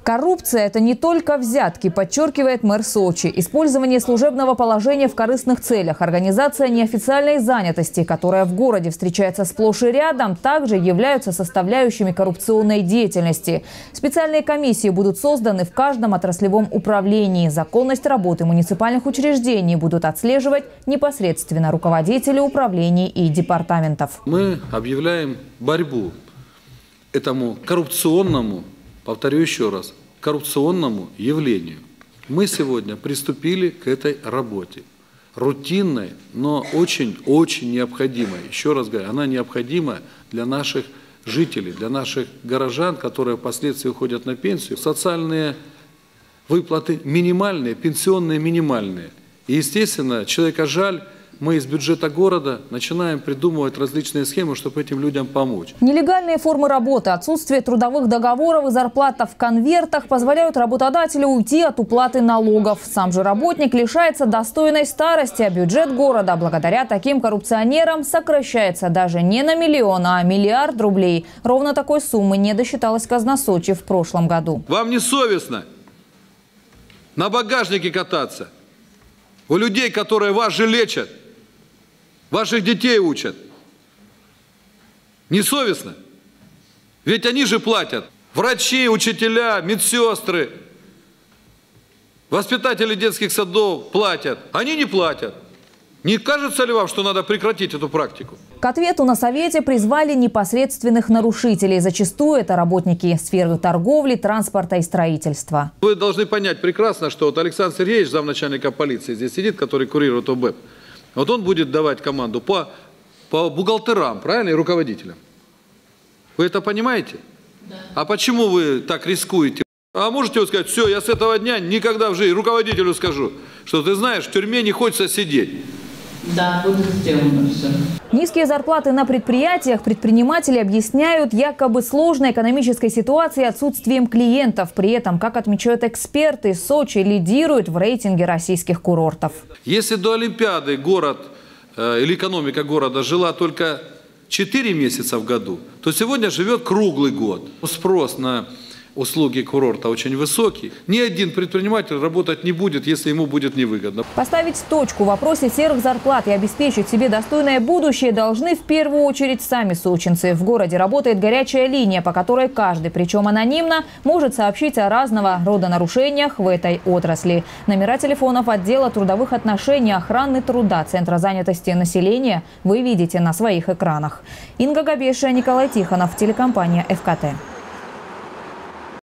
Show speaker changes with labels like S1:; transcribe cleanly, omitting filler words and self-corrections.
S1: Коррупция – это не только взятки, подчеркивает мэр Сочи. Использование служебного положения в корыстных целях, организация неофициальной занятости, которая в городе встречается сплошь и рядом, также являются составляющими коррупционной деятельности. Специальные комиссии будут созданы в каждом отраслевом управлении. Законность работы муниципальных учреждений будут отслеживать непосредственно руководители управлений и департаментов.
S2: Мы объявляем борьбу этому коррупционному, повторю еще раз, коррупционному явлению. Мы сегодня приступили к этой работе. Рутинной, но очень-очень необходимой. Еще раз говорю, она необходима для наших жителей, для наших горожан, которые впоследствии уходят на пенсию. Социальные выплаты минимальные, пенсионные минимальные. И, естественно, человека жаль. Мы из бюджета города начинаем придумывать различные схемы, чтобы этим людям помочь.
S1: Нелегальные формы работы, отсутствие трудовых договоров и зарплата в конвертах позволяют работодателю уйти от уплаты налогов. Сам же работник лишается достойной старости, а бюджет города благодаря таким коррупционерам сокращается даже не на миллион, а 1 миллиард рублей. Ровно такой суммы не досчиталась казна Сочи в прошлом году.
S2: Вам не совестно на багажнике кататься? У людей, которые вас же лечат, ваших детей учат. Несовестно? Ведь они же платят. Врачи, учителя, медсестры, воспитатели детских садов платят. Они не платят. Не кажется ли вам, что надо прекратить эту практику?
S1: К ответу на совете призвали непосредственных нарушителей. Зачастую это работники сферы торговли, транспорта и строительства.
S2: Вы должны понять прекрасно, что вот Александр Сергеевич, замначальника полиции, здесь сидит, который курирует ОБЭП. Вот он будет давать команду по бухгалтерам, правильно, и руководителям. Вы это понимаете? Да. А почему вы так рискуете? А можете вот сказать, все, я с этого дня никогда в жизни руководителю скажу, что ты знаешь, в тюрьме не хочется сидеть.
S3: Да, будет сделано все.
S1: Низкие зарплаты на предприятиях предприниматели объясняют якобы сложной экономической ситуацией отсутствием клиентов. При этом, как отмечают эксперты, Сочи лидирует в рейтинге российских курортов.
S2: Если до Олимпиады город или экономика города жила только 4 месяца в году, то сегодня живет круглый год. Спрос на услуги курорта очень высокий. Ни один предприниматель работать не будет, если ему будет невыгодно.
S1: Поставить точку в вопросе серых зарплат и обеспечить себе достойное будущее должны в первую очередь сами сочинцы. В городе работает горячая линия, по которой каждый, причем анонимно, может сообщить о разного рода нарушениях в этой отрасли. Номера телефонов отдела трудовых отношений, охраны труда, Центра занятости населения вы видите на своих экранах. Инга Габеша, Николай Тихонов, телекомпания ФКТ.